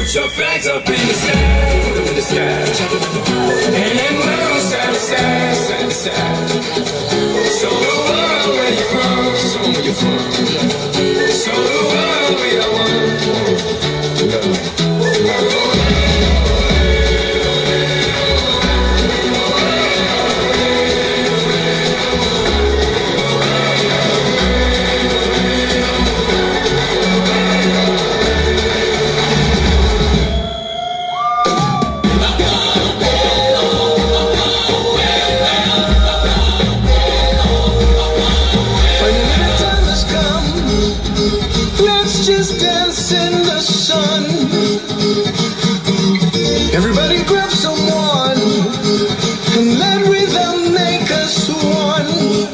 Put your flags up in the sky, put them in the sky. And then move side to side, side to side. Show the world where you're from, show them where you're from. Show the world we are everybody grab someone and let rhythm make us one.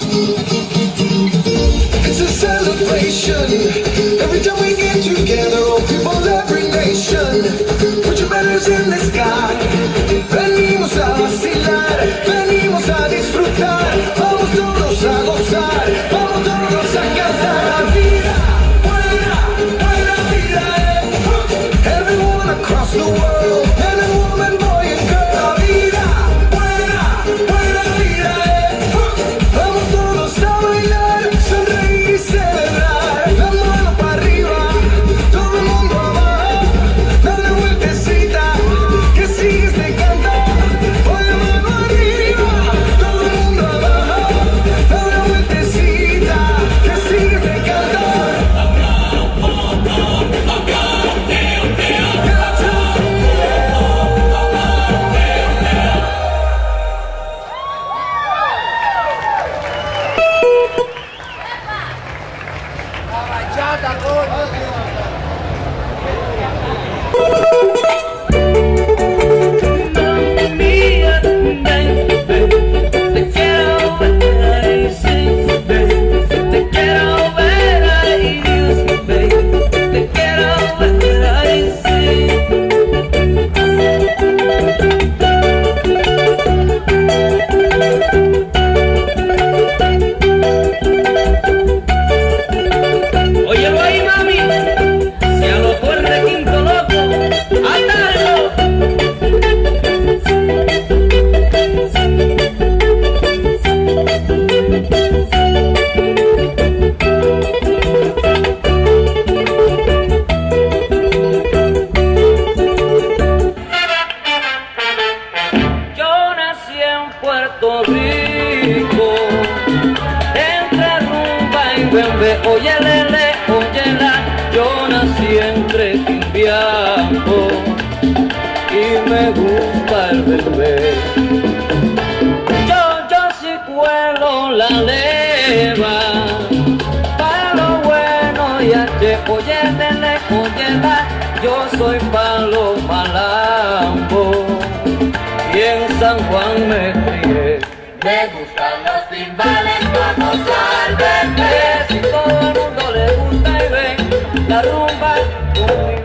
It's a celebration every time we get together, all people, every nation. Put your banners in the sky. Venimos a vacilar, venimos a disfrutar. Vamos todos a gozar, vamos todos a cantar. La vida, buena, buena vida, everyone across the world. Oye lele, oye la, yo nací entre Quimbiambo y me gusta el bebé. Yo sí cuelo la leva, para lo bueno y ache, oye lele, oye la, yo soy palo malambo y en San Juan me crié. Me gustan los timbales, vamos al bebé. Si todo el mundo le gusta y ve la rumba con mi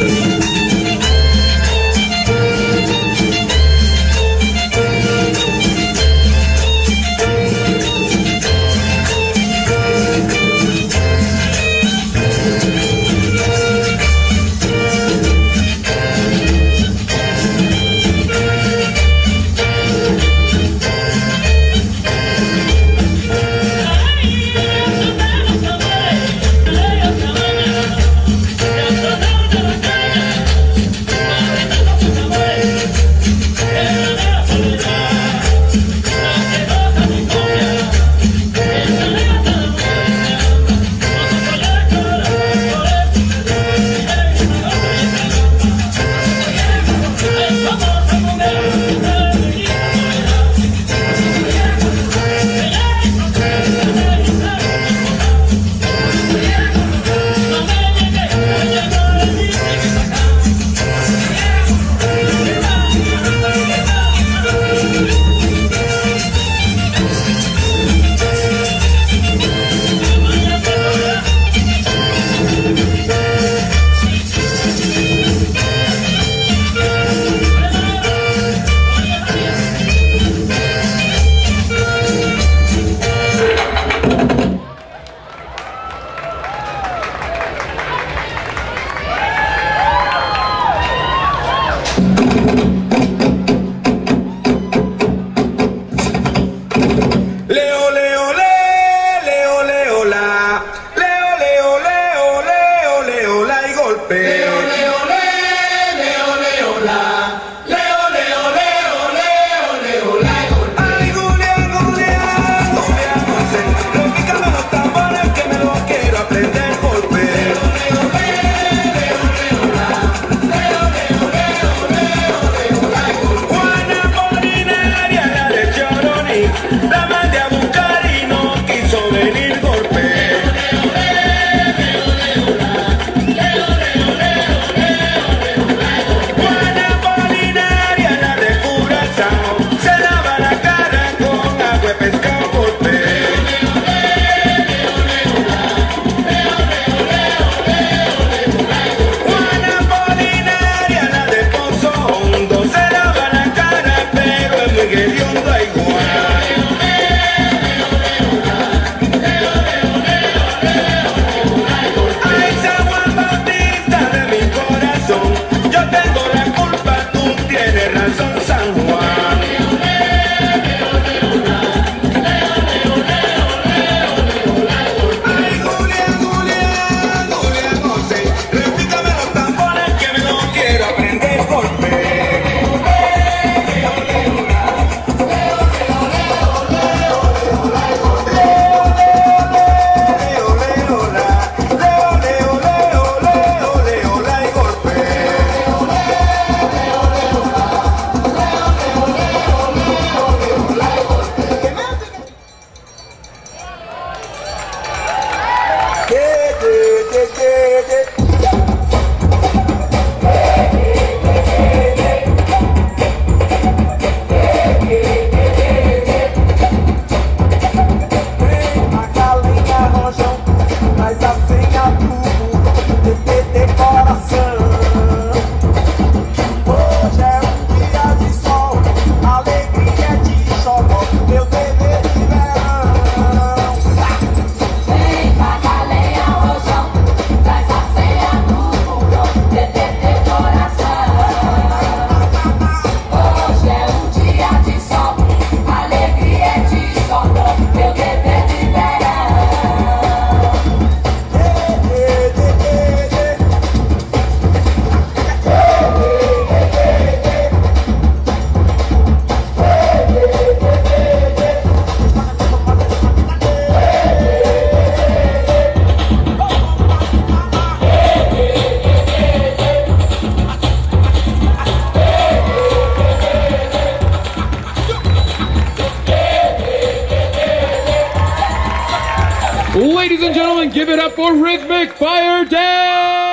Ladies and gentlemen, give it up for Rhythmic Fire Dance!